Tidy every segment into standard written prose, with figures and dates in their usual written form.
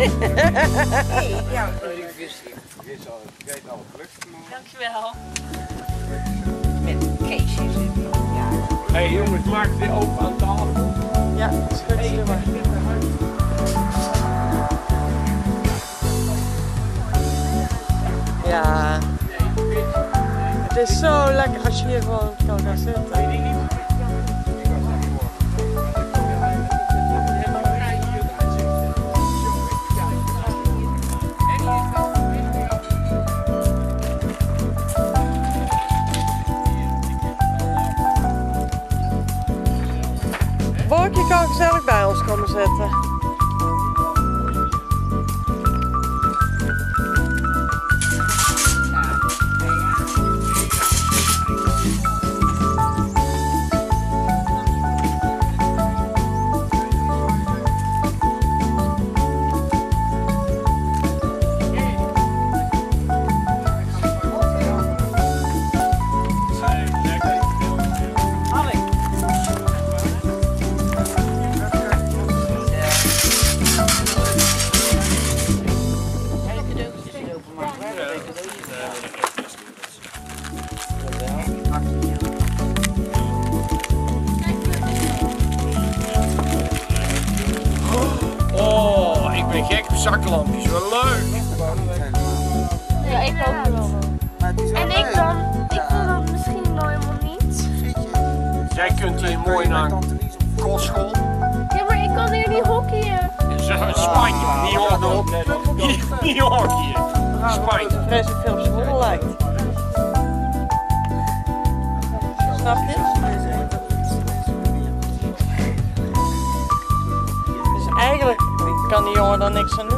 Nee, ja. Vergeet alle geluk. Dankjewel. Met Keesje zit hij. Ja. Hé jongens, maak het weer open aan tafel. Ja, schud je maar. Ja. Het is zo lekker als je hier gewoon kan gaan zitten. Bork, je kan gezellig bij ons komen zitten. Zaklampjes, wel leuk! Ja, ik ook wel. En ik dan? Ik wil dat misschien nog helemaal niet. Jij kunt hier mooi naar een kostschool. Ja, maar ik kan hier niet hockeyen. In Spanje, niet hockeyen. Niet hockeyen. Spanje. Vreselijk veel op school lijkt. Snap je? Dus eigenlijk kan die jongen daar niks aan doen.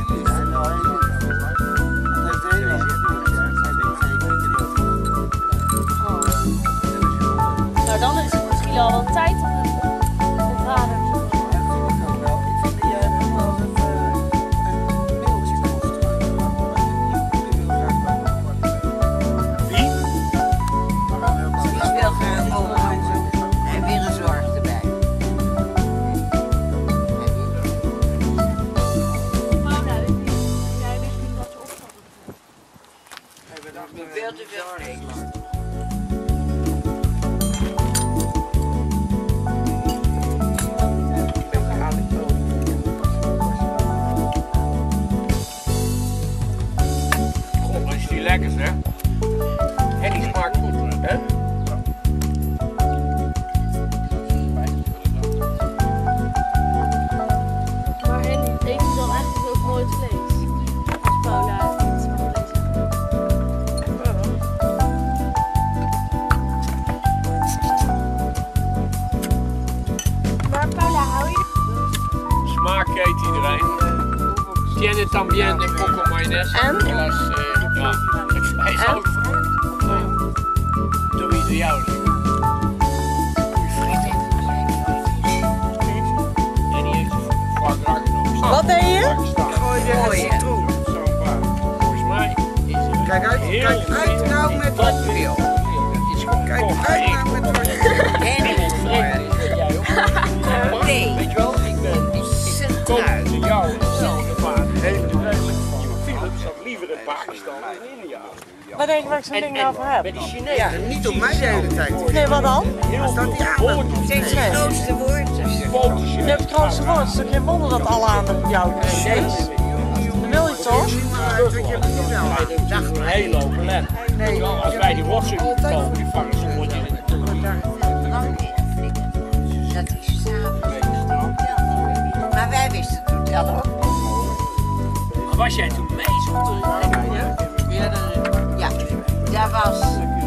Nou, dan is het misschien al wel tijd om de vader te doen. Wie? Die is wel gekomen. En weer een zorg erbij. Jij wist niet wat je op had. Veel te veel vlees. God, is die lekker hè? En die smaakt goed, hè? Maar Henny, eet je dan eigenlijk ook nooit vlees? Als Paula iets van vlees heeft. Maar Paula, hou je Smaak eet iedereen. Tiene también de coco mayonaise. En? Ja, hij is ook doe je de jou. En die heeft vaak genomen. Wat deed je? Volgens mij is het Kijk uit nou met wat je wil. Kijk uit nou met wat je wil. Nee. Weet je wel, ik ben koning van jou en de vader. Hele Philips had liever in Pakistan dan in India. Wat denk je waar ik zo'n ding nou voor heb? Bij die Chinezen. Ja, niet op mij de hele tijd. Nee, wat dan? Staat die aan? Steeds het grootste woord. Je hebt het grootste woord, het is toch geen wonder dat alle aandacht op jou gericht is? Dat wil je toch? Dat is een hele overleg. Nee, Als wij die rotsen niet kopen, die vangen ze gewoon in. Dat is s'avonds. Maar wij wisten het toen wel ook. Maar was jij toen mee? Ja, daar was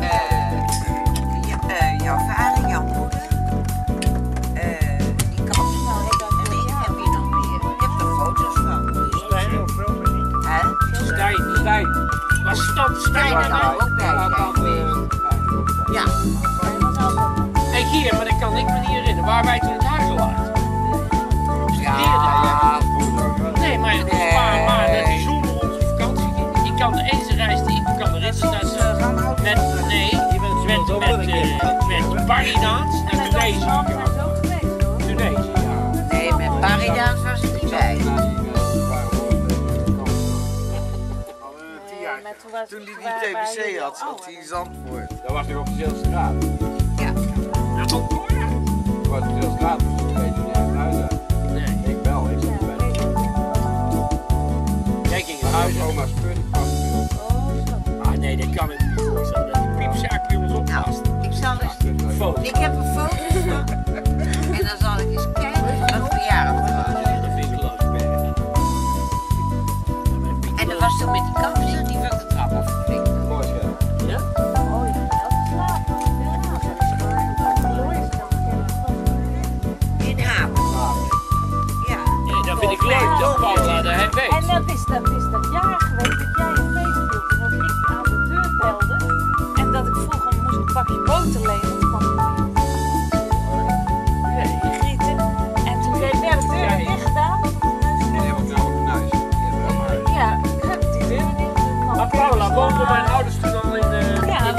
jouw vader, jouw moeder. Die kan het nou heb je nog meer? Ik heb er foto's van. Hè? Stijn. Was dat Stijn Stijn? kan er ook bij zijn. Ja. Hey, hier, maar dat kan ik me niet herinneren. Waar wij toen het huis gelaten. Ja. Nee, maar het is een paar maanden die zonder onze vakantie. Ik kan de enige reis die ik kan herinneren dat met Paridans naar Tunesië. Tunesië, ja. Nee, met Paridans was het niet bij. Toen hij die TBC had, zat hij in Zandvoort. Dat was nog op Zeelstraat. Ja. Dat was op Zeelstraat, dus ik weet niet echt huis uit. Nee. Ik bel, ik zit bij. Jij ging in huis, oma's punt, vastgebeeld. Ah nee, dat kan ik niet voorstellen. Dat die piepzaak bij ons oppast. Ik zal eens... Ik heb een foto van. En dan zal ik eens kijken wat voor jaren het was. Dat vind ik leuk. En dat was toen met die kansen die van de trap afgeflikt. Mooi scherm. Oh ja, dat is laat. In Haven. Ja. Nee, dat vind ik leuk, toch Paula, dat hij weet. En dat is dat jaar geweest dat jij een feest hield en dat ik aan de deur belde en dat ik vroeg om moest een pakje boter lenen. En toen werd de deur dicht gedaan. Die heb ik nou ook een huis. Ja, die deur dicht. Maar Paula, woonden mijn ouders toen al in de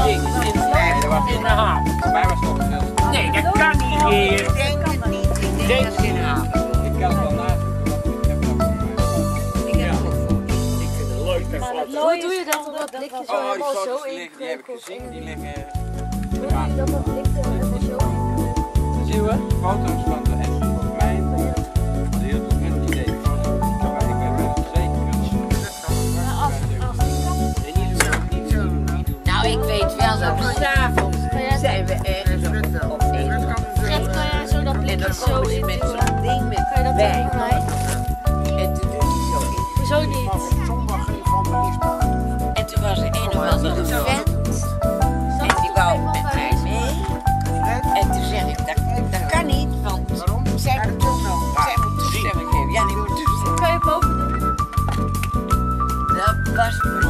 haven? Bij mij was het nog een Zeelstraat. Nee, dat kan niet meer. Ik denk het niet. Ik denk dat ze in Haven. Ik kan het wel nazoeken, want ik heb dat voor mij. Ik heb het ook voor. Ik vind het leuk, dat foto's. Hoe doe je dat? Dat blikje zo Oh, die helemaal zo foto's die in. heb ik gezien, die liggen... Hoe doe je dat blikje helemaal zo in? Zien we? Foto's van de Essie van mij. Want heel veel mensen die deden foto's. Maar ik ben best zeker. Nee, niet zo. Nou, ik weet wel dat s'avonds zijn we ergens op een. Fred, kan jij zo dat En blikje dan zo komen ze in met doen? zo'n ding met Kan je dat wijn. doen voor mij? En toen doet hij zo in. Hoezo niet? En toen was er een of andere vent. En die wou met mij mee. En toen zeg ik, dat kan niet, want zij moet toestemming geven. Ja, die moet toestemming. Kan je boven doen? Dat was